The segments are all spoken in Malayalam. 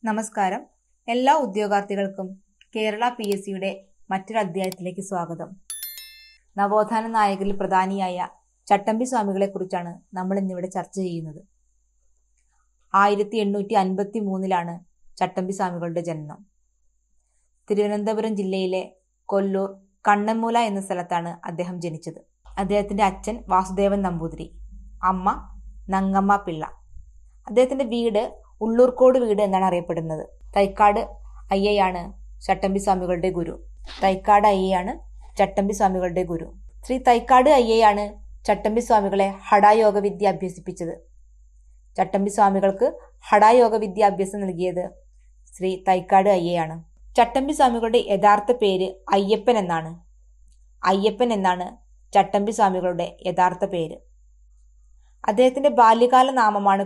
നമസ്കാരം. എല്ലാ ഉദ്യോഗാർത്ഥികൾക്കും കേരള PSCയുടെ മറ്റൊരു അധ്യായത്തിലേക്ക് സ്വാഗതം. നവോത്ഥാന നായകരിൽ പ്രധാനിയായ ചട്ടമ്പി സ്വാമികളെ കുറിച്ചാണ് നമ്മൾ ഇന്നിവിടെ ചർച്ച ചെയ്യുന്നത്. 1853 ചട്ടമ്പി സ്വാമികളുടെ ജനനം. തിരുവനന്തപുരം ജില്ലയിലെ കൊല്ലൂർ കണ്ണൻമൂല എന്ന സ്ഥലത്താണ് അദ്ദേഹം ജനിച്ചത്. അദ്ദേഹത്തിന്റെ അച്ഛൻ വാസുദേവൻ നമ്പൂതിരി, അമ്മ നങ്ങമ്മ പിള്ള. അദ്ദേഹത്തിന്റെ വീട് ഉള്ളൂർക്കോട് വീട് എന്നാണ് അറിയപ്പെടുന്നത്. തൈക്കാട് അയ്യയാണ് ചട്ടമ്പി സ്വാമികളുടെ ഗുരു. ശ്രീ തൈക്കാട് അയ്യയാണ് ചട്ടമ്പി സ്വാമികളെ ഹഠായോഗ വിദ്യ അഭ്യസിപ്പിച്ചത്. ചട്ടമ്പി സ്വാമികൾക്ക് ഹഠായോഗ വിദ്യ അഭ്യസം നൽകിയത് ശ്രീ തൈക്കാട് അയ്യയാണ്. ചട്ടമ്പി സ്വാമികളുടെ യഥാർത്ഥ പേര് അയ്യപ്പൻ എന്നാണ് ചട്ടമ്പി സ്വാമികളുടെ യഥാർത്ഥ പേര്. അദ്ദേഹത്തിന്റെ ബാല്യകാല നാമമാണ്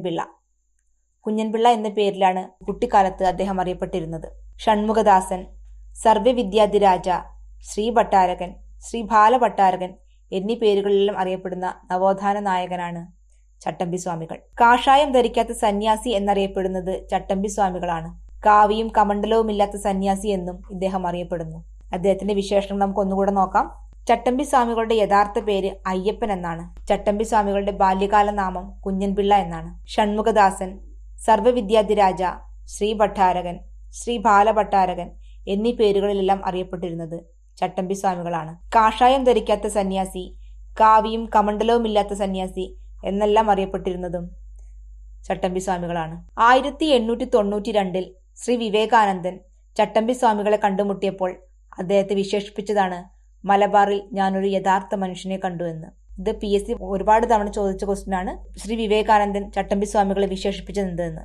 കുഞ്ഞൻപിള്ള എന്ന പേരിലാണ് കുട്ടിക്കാലത്ത് അദ്ദേഹം അറിയപ്പെട്ടിരുന്നത്. ഷൺമുഖദാസൻ, സർവ്വവിദ്യാധിരാജ, ശ്രീ ഭട്ടാരകൻ, ശ്രീ ബാലഭട്ടാരകൻ എന്നീ പേരുകളിലെല്ലാം അറിയപ്പെടുന്ന നവോത്ഥാന നായകനാണ് ചട്ടമ്പി സ്വാമികൾ. കാഷായം ധരിക്കാത്ത സന്യാസി എന്നറിയപ്പെടുന്നത് ചട്ടമ്പി സ്വാമികളാണ്. കാവിയും കമണ്ഡലവും ഇല്ലാത്ത സന്യാസി എന്നും ഇദ്ദേഹം അറിയപ്പെടുന്നു. അദ്ദേഹത്തിന്റെ വിശേഷണം നമുക്ക് ഒന്നുകൂടെ നോക്കാം. ചട്ടമ്പി സ്വാമികളുടെ യഥാർത്ഥ പേര് അയ്യപ്പൻ എന്നാണ്. ചട്ടമ്പി സ്വാമികളുടെ ബാല്യകാല നാമം കുഞ്ഞൻപിള്ള എന്നാണ്. ഷൺമുഖദാസൻ, സർവ്വവിദ്യാധിരാജ, ശ്രീ ഭട്ടാരകൻ, ശ്രീ ബാലഭട്ടാരകൻ എന്നീ പേരുകളിലെല്ലാം അറിയപ്പെട്ടിരുന്നത് ചട്ടമ്പി സ്വാമികളാണ്. കാഷായം ധരിക്കാത്ത സന്യാസി, കാവിയും കമണ്ഡലവും ഇല്ലാത്ത സന്യാസി എന്നെല്ലാം അറിയപ്പെട്ടിരുന്നതും ചട്ടമ്പി സ്വാമികളാണ്. 1892 ശ്രീ വിവേകാനന്ദൻ ചട്ടമ്പി സ്വാമികളെ കണ്ടുമുട്ടിയപ്പോൾ അദ്ദേഹത്തെ വിശേഷിപ്പിച്ചതാണ് മലബാറിൽ ഞാനൊരു യഥാർത്ഥ മനുഷ്യനെ കണ്ടു എന്ന്. ഇത് PSC ഒരുപാട് തവണ ചോദിച്ച ക്വസ്റ്റ്യൻ ആണ്. ശ്രീ വിവേകാനന്ദൻ ചട്ടമ്പി സ്വാമികളെ വിശേഷിപ്പിച്ചത് എന്തെന്ന്.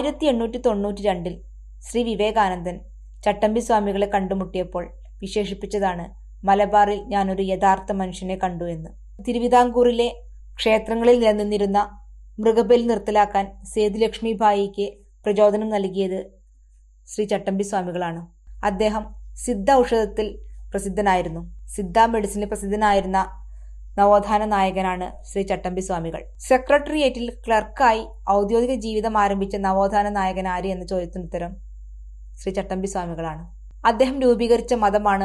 1892 ശ്രീ വിവേകാനന്ദൻ ചട്ടമ്പി സ്വാമികളെ കണ്ടുമുട്ടിയപ്പോൾ വിശേഷിപ്പിച്ചതാണ് മലബാറിൽ ഞാനൊരു യഥാർത്ഥ മനുഷ്യനെ കണ്ടു എന്ന്. തിരുവിതാംകൂറിലെ ക്ഷേത്രങ്ങളിൽ നിലനിന്നിരുന്ന മൃഗബലി നിർത്തലാക്കാൻ സേതുലക്ഷ്മിബായിക്ക് പ്രചോദനം നൽകിയത് ശ്രീ ചട്ടമ്പി സ്വാമികളാണ്. അദ്ദേഹം സിദ്ധ ഔഷധത്തിൽ പ്രസിദ്ധനായിരുന്നു. സിദ്ധ മെഡിസിനിൽ പ്രസിദ്ധനായിരുന്ന നവോത്ഥാന നായകനാണ് ശ്രീ ചട്ടമ്പി സ്വാമികൾ. സെക്രട്ടേറിയറ്റിൽ ക്ലർക്കായി ഔദ്യോഗിക ജീവിതം ആരംഭിച്ച നവോത്ഥാന നായകൻ ആര് എന്ന ചോദ്യത്തിന് ഉത്തരം ശ്രീ ചട്ടമ്പി സ്വാമികളാണ്. അദ്ദേഹം രൂപീകരിച്ച മതമാണ്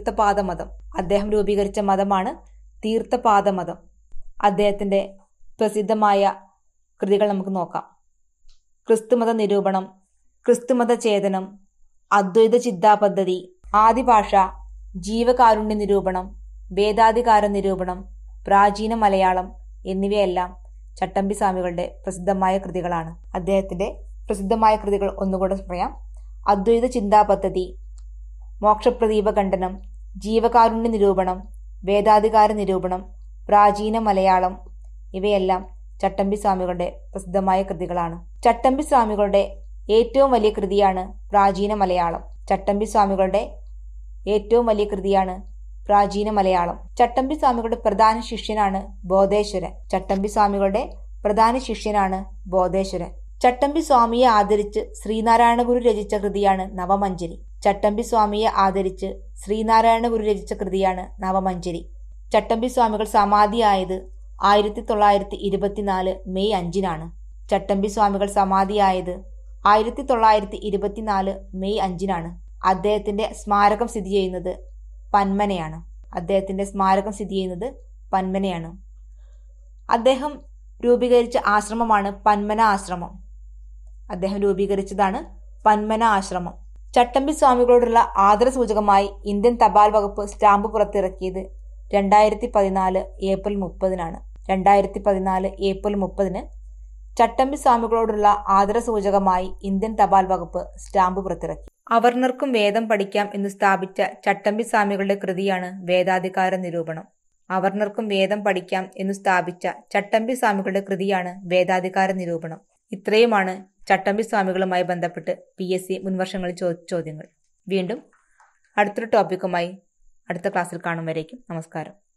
തീർത്ഥപാദ മതം. അദ്ദേഹത്തിന്റെ പ്രസിദ്ധമായ കൃതികൾ നമുക്ക് നോക്കാം. ക്രിസ്തുമത നിരൂപണം, ക്രിസ്തുമത ചേതനം, അദ്വൈത ചിന്താപദ്ധതി, ആദിഭാഷ, ജീവകാരുണ്യ നിരൂപണം, വേദാധികാര നിരൂപണം, പ്രാചീന മലയാളം എന്നിവയെല്ലാം ചട്ടമ്പി സ്വാമികളുടെ പ്രസിദ്ധമായ കൃതികളാണ്. അദ്ദേഹത്തിന്റെ പ്രസിദ്ധമായ കൃതികൾ ഒന്നുകൂടെ പറയാം. അദ്വൈത ചിന്താപദ്ധതി, മോക്ഷപ്രദീപ ഖണ്ഡനം, ജീവകാരുണ്യ നിരൂപണം, വേദാധികാര നിരൂപണം, പ്രാചീന മലയാളം ഇവയെല്ലാം ചട്ടമ്പി സ്വാമികളുടെ പ്രസിദ്ധമായ കൃതികളാണ്. ചട്ടമ്പി സ്വാമികളുടെ ഏറ്റവും വലിയ കൃതിയാണ് പ്രാചീന മലയാളം. ചട്ടമ്പി സ്വാമികളുടെ പ്രധാന ശിഷ്യനാണ് ബോധേശ്വരൻ. ചട്ടമ്പി സ്വാമിയെ ആദരിച്ച് ശ്രീനാരായണ ഗുരു രചിച്ച കൃതിയാണ് നവമഞ്ജരി. ചട്ടമ്പി സ്വാമികൾ സമാധിയായത് 1924 മെയ് 5-നാണ്. അദ്ദേഹത്തിന്റെ സ്മാരകം സ്ഥിതി ചെയ്യുന്നത് പന്മനയാണ്. അദ്ദേഹം രൂപീകരിച്ച ആശ്രമമാണ് പന്മന ആശ്രമം. ചട്ടമ്പി സ്വാമികളോടുള്ള ആദരസൂചകമായി ഇന്ത്യൻ തപാൽ വകുപ്പ് സ്റ്റാമ്പ് പുറത്തിറക്കിയത് 2014 ഏപ്രിൽ 30-നാണ്. 2014 ഏപ്രിൽ 30-ന് ചട്ടമ്പി സ്വാമികളോടുള്ള ആദരസൂചകമായി ഇന്ത്യൻ തപാൽ വകുപ്പ് സ്റ്റാമ്പ് പുറത്തിറക്കി. അവർണർക്കും വേദം പഠിക്കാം എന്ന് സ്ഥാപിച്ച ചട്ടമ്പി സ്വാമികളുടെ കൃതിയാണ് വേദാധികാര നിരൂപണം. ഇത്രയുമാണ് ചട്ടമ്പി സ്വാമികളുമായി ബന്ധപ്പെട്ട് PSC മുൻവർഷങ്ങളിൽ ചോദിച്ച ചോദ്യങ്ങൾ. വീണ്ടും അടുത്തൊരു ടോപ്പിക്കുമായി അടുത്ത ക്ലാസ്സിൽ കാണും വരേക്കും നമസ്കാരം.